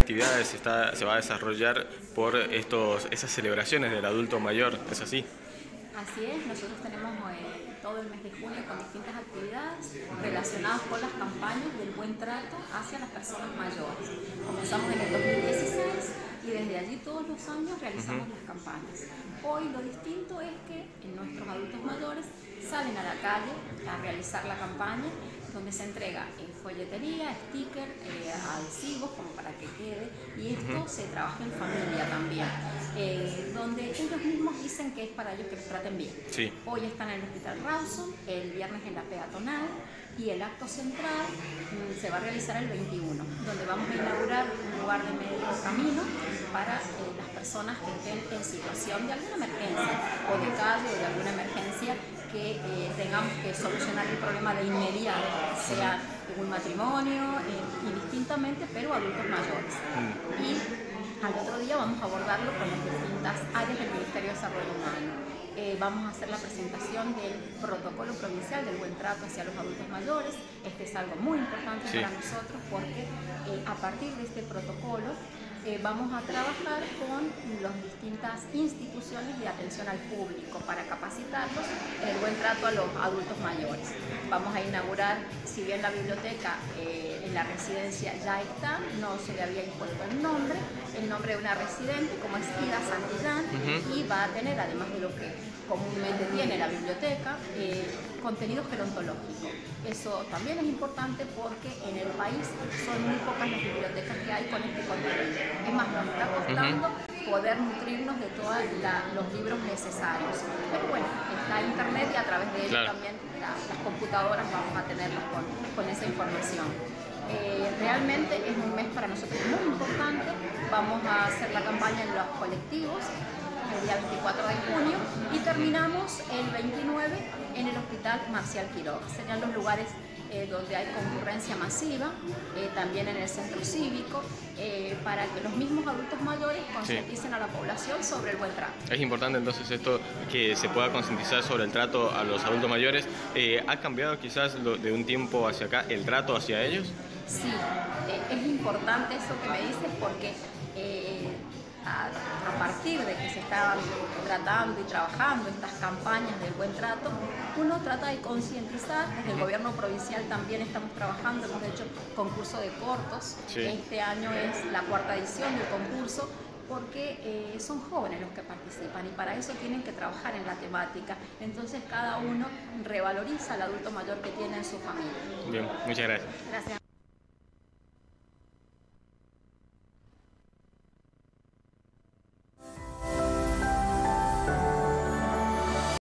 actividades se va a desarrollar por esas celebraciones del adulto mayor, ¿es así? Así es, nosotros tenemos todo el mes de junio con distintas actividades relacionadas con las campañas del buen trato hacia las personas mayores. Comenzamos en el 2016 y desde allí todos los años realizamos las campañas. Hoy lo distinto es que nuestros adultos mayores salen a la calle a realizar la campaña, donde se entrega folletería, sticker, adhesivos como para que quede, y esto se trabaja en familia también, donde ellos mismos dicen que es para ellos que los traten bien. Sí. Hoy están en el Hospital Rawson, el viernes en la Peatonal, y el acto central se va a realizar el 21, donde vamos a inaugurar un lugar de medio camino para las personas que estén en situación de alguna emergencia, o de calle o de alguna emergencia que tengamos que solucionar el problema de inmediato, sea un matrimonio, indistintamente, pero adultos mayores. Y al otro día vamos a abordarlo con las distintas áreas del Ministerio de Desarrollo Humano. Vamos a hacer la presentación del protocolo provincial del buen trato hacia los adultos mayores. Este es algo muy importante para nosotros porque a partir de este protocolo vamos a trabajar con las distintas instituciones de atención al público para capacitarlos en el buen trato a los adultos mayores. Vamos a inaugurar, si bien la biblioteca en la residencia ya está, no se le había impuesto el nombre de una residente como es Ida Santillán, y va a tener, además de lo que comúnmente tiene la biblioteca, contenido gerontológico. Eso también es importante porque en el país son muy pocas las bibliotecas que hay con este contenido. Es más, nos está costando poder nutrirnos de todos los libros necesarios. Pero bueno, está internet y a través de ello también las computadoras vamos a tenerlas con esa información. Realmente es un mes para nosotros muy importante. Vamos a hacer la campaña en los colectivos el día 24 de junio y terminamos el 29 en el Hospital Marcial Quiroga. Serían los lugares donde hay concurrencia masiva, también en el centro cívico, para que los mismos adultos mayores concienticen a la población sobre el buen trato. Es importante entonces esto, que se pueda concientizar sobre el trato a los adultos mayores. ¿Ha cambiado quizás de un tiempo hacia acá el trato hacia ellos? Sí, es importante eso que me dices porque a partir de que se están tratando y trabajando estas campañas del buen trato, uno trata de concientizar. Desde el gobierno provincial también estamos trabajando, hemos hecho concurso de cortos. Este año es la 4ª edición del concurso, porque son jóvenes los que participan y para eso tienen que trabajar en la temática. Entonces cada uno revaloriza al adulto mayor que tiene en su familia. Bien, muchas gracias. Gracias.